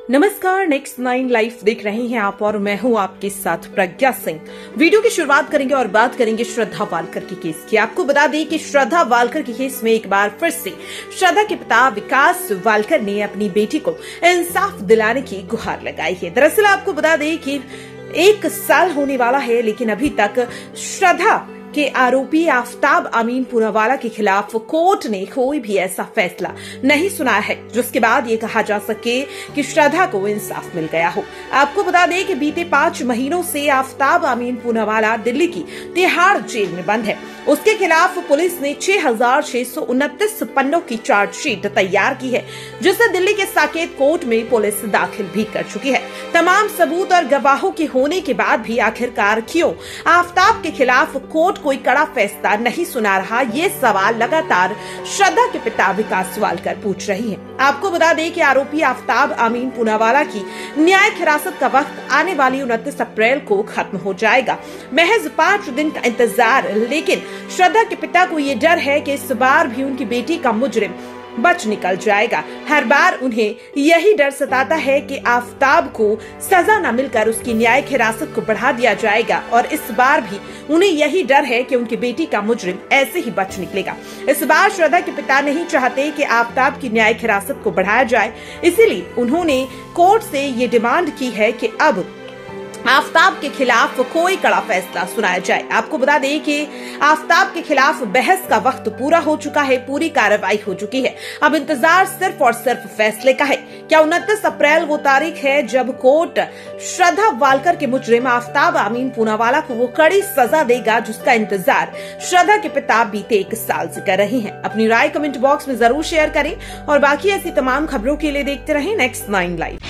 नमस्कार, next 9 life देख रहे हैं आप और मैं हूं आपके साथ प्रज्ञा सिंह। वीडियो की शुरुआत करेंगे और बात करेंगे श्रद्धा वालकर के केस की। आपको बता दें कि श्रद्धा वालकर के केस में एक बार फिर से श्रद्धा के पिता विकास वालकर ने अपनी बेटी को इंसाफ दिलाने की गुहार लगाई है। दरअसल आपको बता दें कि 1 साल होने वाला है, लेकिन अभी तक श्रद्धा के आरोपी आफताब अमीन पूनावाला के खिलाफ कोर्ट ने कोई भी ऐसा फैसला नहीं सुनाया है जिसके बाद ये कहा जा सके कि श्रद्धा को इंसाफ मिल गया हो। आपको बता दें कि बीते 5 महीनों से आफताब अमीन पूनावाला दिल्ली की तिहाड़ जेल में बंद है। उसके खिलाफ पुलिस ने 6,629 पन्नों की चार्जशीट तैयार की है, जिसे दिल्ली के साकेत कोर्ट में पुलिस दाखिल भी कर चुकी है। तमाम सबूत और गवाहों के होने के बाद भी आखिरकार क्यों आफताब के खिलाफ कोर्ट कोई कड़ा फैसला नहीं सुना रहा, ये सवाल लगातार श्रद्धा के पिता विकास वालकर पूछ रही है। आपको बता दें कि आरोपी आफताब अमीन पूनावाला की न्यायिक हिरासत का वक्त आने वाली 29 अप्रैल को खत्म हो जाएगा। महज 5 दिन का इंतजार, लेकिन श्रद्धा के पिता को ये डर है कि इस बार भी उनकी बेटी का मुजरिम बच निकल जाएगा। हर बार उन्हें यही डर सताता है कि आफताब को सजा न मिलकर उसकी न्यायिक हिरासत को बढ़ा दिया जाएगा, और इस बार भी उन्हें यही डर है कि उनकी बेटी का मुजरिम ऐसे ही बच निकलेगा। इस बार श्रद्धा के पिता नहीं चाहते कि आफताब की न्यायिक हिरासत को बढ़ाया जाए, इसीलिए उन्होंने कोर्ट से ये डिमांड की है कि अब आफताब के खिलाफ कोई कड़ा फैसला सुनाया जाए। आपको बता दें कि आफताब के खिलाफ बहस का वक्त पूरा हो चुका है, पूरी कार्रवाई हो चुकी है। अब इंतजार सिर्फ और सिर्फ फैसले का है। क्या 29 अप्रैल वो तारीख है जब कोर्ट श्रद्धा वालकर के मुजरिम आफताब अमीन पूनावाला को वो कड़ी सजा देगा जिसका इंतजार श्रद्धा के पिता बीते 1 साल से कर रहे हैं? अपनी राय कमेंट बॉक्स में जरूर शेयर करें और बाकी ऐसी तमाम खबरों के लिए देखते रहें नेक्स्ट 9 लाइव।